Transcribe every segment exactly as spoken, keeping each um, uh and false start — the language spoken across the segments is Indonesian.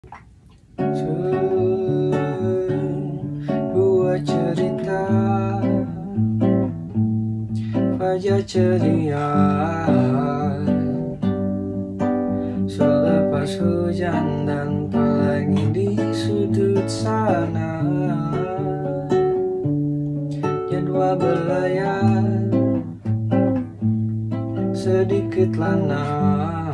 Sebuah cerita wajah ceria selepas hujan dan pelangi di sudut sana. Jadwal berlayar sedikit lanai,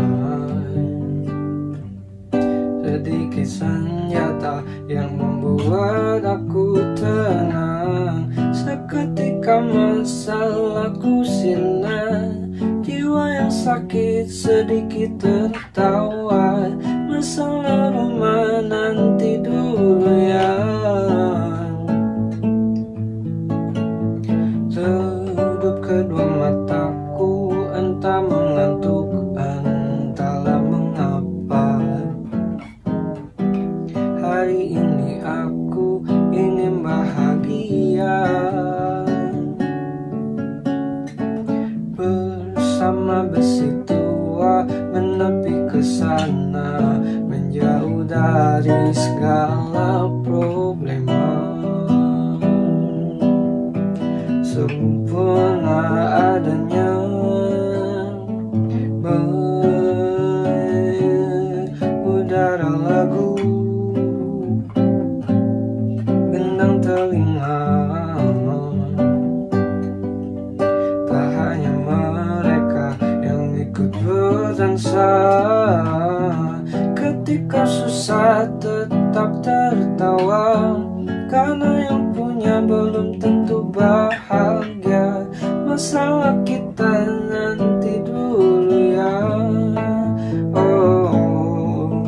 sedikit senjata yang membuat aku tenang. Seketika masalahku sirna, jiwa yang sakit sedikit tertawa. Masa lalu menanti dulu ya. Redup kedua mataku, entah mengantuk, entahlah mengapa. Hari ini aku ingin bahagia bersama besi tua, menepi ke sana, menjauh dari segala problema. Sempurna adanya berudara lagu, gendang telinga. Tak hanya mereka yang ikut berdansa, ketika susah tetap tertawa, karena yang punya belum tentu bahagia. Masalah kita nanti dulu ya. Oh,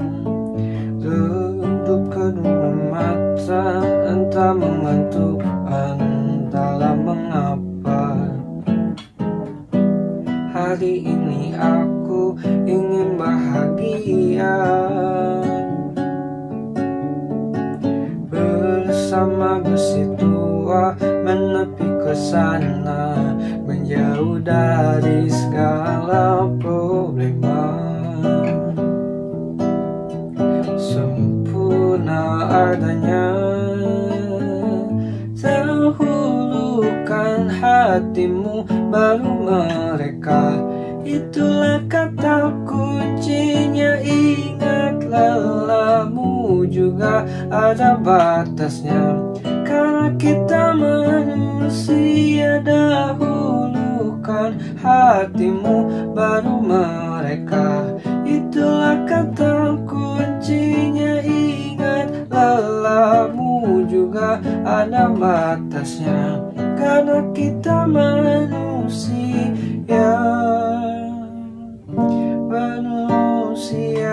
redup kedua mata, entah mengantuk, entahlah mengapa. Hari ini aku ingin bahagia bersama besi tua, menepi ke sana, menjauh dari segala problema. Sempurna adanya, dahulukan hatimu baru mereka. Itulah kata kuncinya, ingat lelamu juga ada batasnya. Karena kita manusia, dahulukan hatimu baru mereka. Itulah kata kuncinya, ingat lelamu juga ada batasnya. Karena kita manusia, manusia.